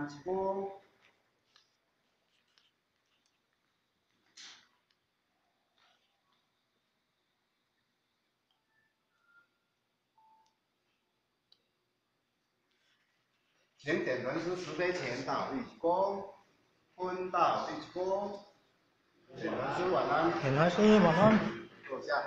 一股。请点传师慈悲前倒一锅，荤倒一锅。点传师晚安。 点传师晚安。 坐下。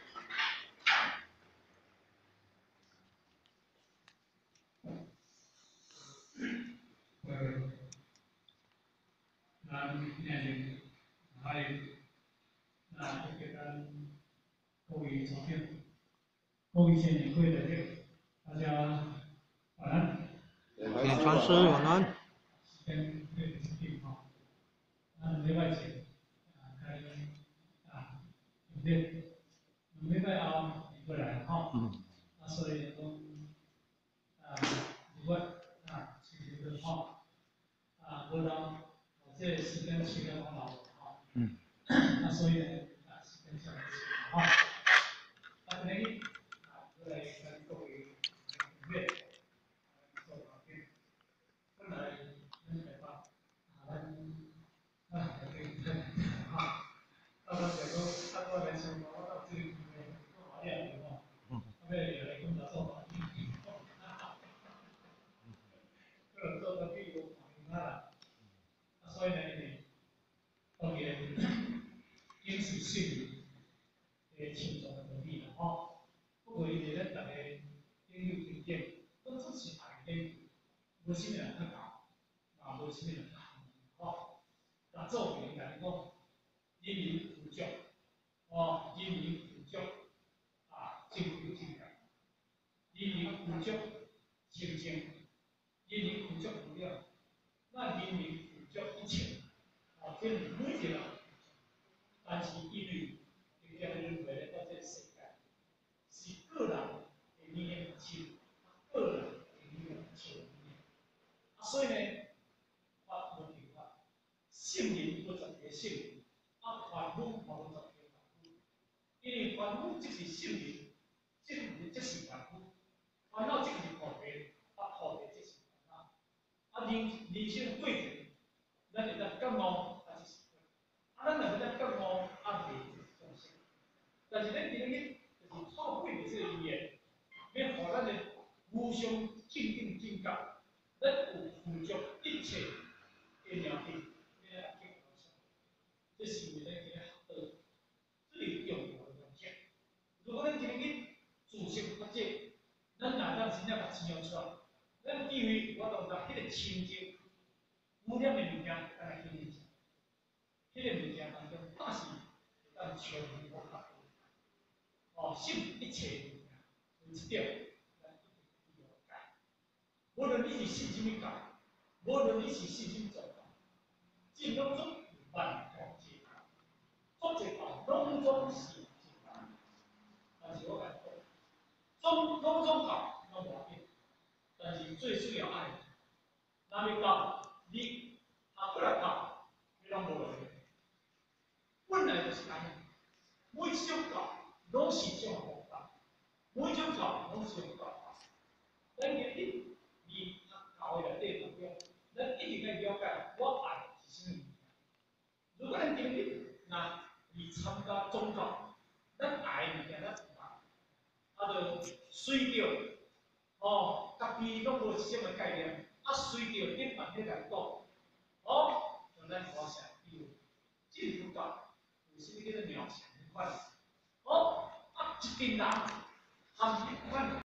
咱年龄还有，那就给咱各位朝廷、各位先领会的这个，大家晚安。 点传师晚安。 先对这个地方，礼拜前开有的礼拜后一个来哈，所以讲如果其实哈我当这时间时间往老哈，那所以呢时间上哈，那你过来跟各位约。本来那个吧，到时候他来说，我到这里做好点的话，他们也来跟他做法律，做个屁股反映他了。所以呢，当然因此性轻重的能力了哈。不过伊咧大家应有经验，都支持大家，无啥物人去搞，无啥物人去行吼。那做人来讲，人民富足，人民富足政府正确；人民富足清净，人民富足无了，咱人民富足一切，这是每一个人。但是因为大家认为到这个世界是个人的力量轻，个人的力量轻，所以呢，法无定法，圣人不十个圣人，法律无十个法律，因为法律即是圣人，圣人即是法律，烦恼即是菩提，菩提即是烦恼，人生过程，咱会当感悟，就是。咱若要感悟，袂就是众生。但是咱今日就是透过这个语言，要互咱的互相敬敬敬觉，咱有富足一切的了解，要来敬老师。这是为咱今日学道最重要的关键。如果咱今日自身发展，咱哪当真正把钱用出来，咱智慧我当作迄个清净污染的物件，咱来去理解。迄个物件当中，但是咱全面无法度，信一切物件，有一点，咱一定要改。无论你是信什么教，无论你是信什么宗教，尽拢总有万法皆空，做一道拢总是一般。但是我讲，拢总教拢无要紧，但是最需要爱。那要教你过来教，你拢无落去。本来就是安尼，每一种教拢是一种方法，每一种教拢是用教法。咱今日教的内底内容，咱一定要了解我爱是啥物。如果咱今日参加宗教，咱爱的物件咱有就随着家己拢无一种的概念，随着一般的来讲，像咱华社比如基督教。有啥物叫做鸟强款？一群人含一款。